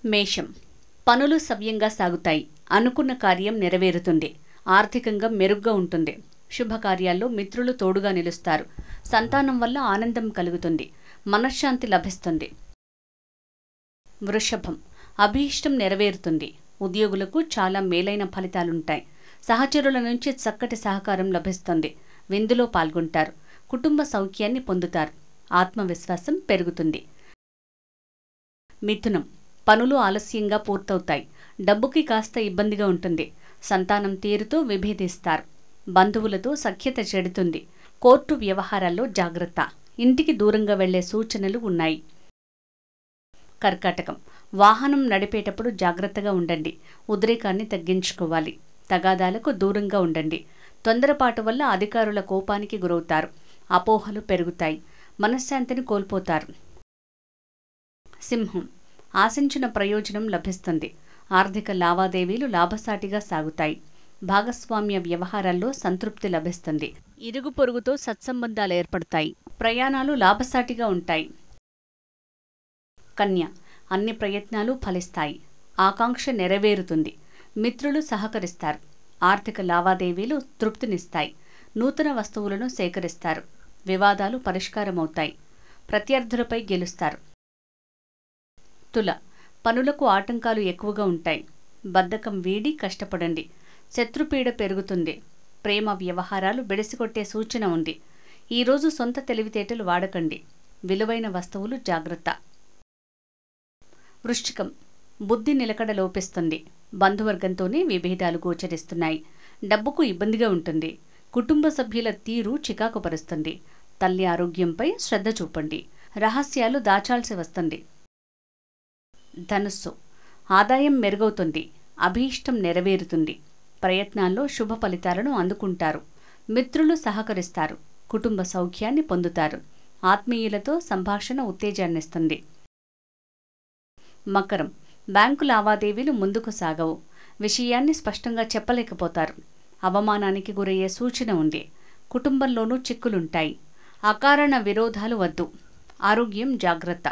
మేషం. పనులు సవ్యంగా సాగుతాయి. అనుకున్న కార్యం నెరవేరుతుంది. ఆర్థికంగా మెరుగ్గా ఉంటుంది. శుభకార్యాల్లో మిత్రులు తోడుగా నిలుస్తారు. సంతానం వల్ల ఆనందం కలుగుతుంది. మనశ్శాంతి లభిస్తుంది. వృషభం. అభీష్టం నెరవేరుతుంది. ఉద్యోగులకు చాలా మేలైన ఫలితాలుంటాయి. సహచరుల నుంచి చక్కటి సహకారం లభిస్తుంది. విందులో పాల్గొంటారు. కుటుంబ సౌఖ్యాన్ని పొందుతారు. ఆత్మవిశ్వాసం పెరుగుతుంది. మిథునం. పనులు ఆలస్యంగా పూర్తవుతాయి. డబ్బుకి కాస్త ఇబ్బందిగా ఉంటుంది. సంతానం తీరుతో విభేదిస్తారు. బంధువులతో సఖ్యత చెడుతుంది. కోర్టు వ్యవహారాల్లో జాగ్రత్త. ఇంటికి దూరంగా వెళ్లే సూచనలు ఉన్నాయి. కర్కాటకం. వాహనం నడిపేటప్పుడు జాగ్రత్తగా ఉండండి. ఉద్రేకాన్ని తగ్గించుకోవాలి. తగాదాలకు దూరంగా ఉండండి. తొందరపాటు వల్ల అధికారుల కోపానికి గురవుతారు. అపోహలు పెరుగుతాయి. మనశ్శాంతిని కోల్పోతారు. సింహం. ఆశించిన ప్రయోజనం లభిస్తుంది. ఆర్థిక లావాదేవీలు లాభసాటిగా సాగుతాయి. భాగస్వామ్య వ్యవహారాల్లో సంతృప్తి లభిస్తుంది. ఇరుగు పొరుగుతో సత్సంబంధాలు ఏర్పడతాయి. ప్రయాణాలు లాభసాటిగా ఉంటాయి. కన్య. అన్ని ప్రయత్నాలు ఫలిస్తాయి. ఆకాంక్ష నెరవేరుతుంది. మిత్రులు సహకరిస్తారు. ఆర్థిక లావాదేవీలు తృప్తినిస్తాయి. నూతన వస్తువులను సేకరిస్తారు. వివాదాలు పరిష్కారమవుతాయి. ప్రత్యర్థులపై గెలుస్తారు. తుల. పనులకు ఆటంకాలు ఎక్కువగా ఉంటాయి. బద్ధకం వీడి కష్టపడండి. శత్రుపీడ పెరుగుతుంది. ప్రేమ వ్యవహారాలు బెడిసికొట్టే సూచన ఉంది. ఈరోజు సొంత తెలివితేటలు వాడకండి. విలువైన వస్తువులు జాగ్రత్త. వృశ్చికం. బుద్ధి నిలకడ లోపిస్తుంది. బంధువర్గంతోనే విభేదాలు గోచరిస్తున్నాయి. డబ్బుకు ఇబ్బందిగా ఉంటుంది. కుటుంబ సభ్యుల తీరు చికాకుపరుస్తుంది. తల్లి ఆరోగ్యంపై శ్రద్ధ చూపండి. రహస్యాలు దాచాల్సి వస్తుంది. ధనుస్సు. ఆదాయం మెరుగవుతుంది. అభీష్టం నెరవేరుతుంది. ప్రయత్నాల్లో శుభ ఫలితాలను అందుకుంటారు. మిత్రులు సహకరిస్తారు. కుటుంబ సౌఖ్యాన్ని పొందుతారు. ఆత్మీయులతో సంభాషణ ఉత్తేజాన్నిస్తుంది. మకరం. బ్యాంకు లావాదేవీలు ముందుకు సాగవు. విషయాన్ని స్పష్టంగా చెప్పలేకపోతారు. అవమానానికి గురయ్యే సూచన ఉంది. కుటుంబంలోనూ చిక్కులుంటాయి. అకారణ విరోధాలు వద్దు. ఆరోగ్యం జాగ్రత్త.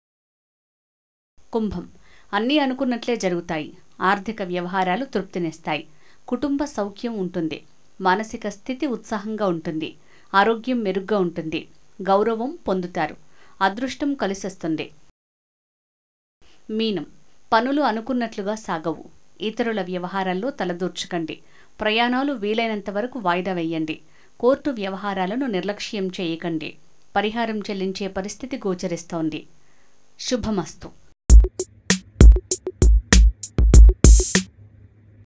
కుంభం. అన్నీ అనుకున్నట్లే జరుగుతాయి. ఆర్థిక వ్యవహారాలు తృప్తినిస్తాయి. కుటుంబ సౌఖ్యం ఉంటుంది. మానసిక స్థితి ఉత్సాహంగా ఉంటుంది. ఆరోగ్యం మెరుగ్గా ఉంటుంది. గౌరవం పొందుతారు. అదృష్టం కలిసొస్తుంది. మీనం. పనులు అనుకున్నట్లుగా సాగవు. ఇతరుల వ్యవహారాల్లో తలదూర్చకండి. ప్రయాణాలు వీలైనంత వరకు వాయిదా వేయండి. కోర్టు వ్యవహారాలను నిర్లక్ష్యం చేయకండి. పరిహారం చెల్లించే పరిస్థితి గోచరిస్తోంది. శుభమస్తు.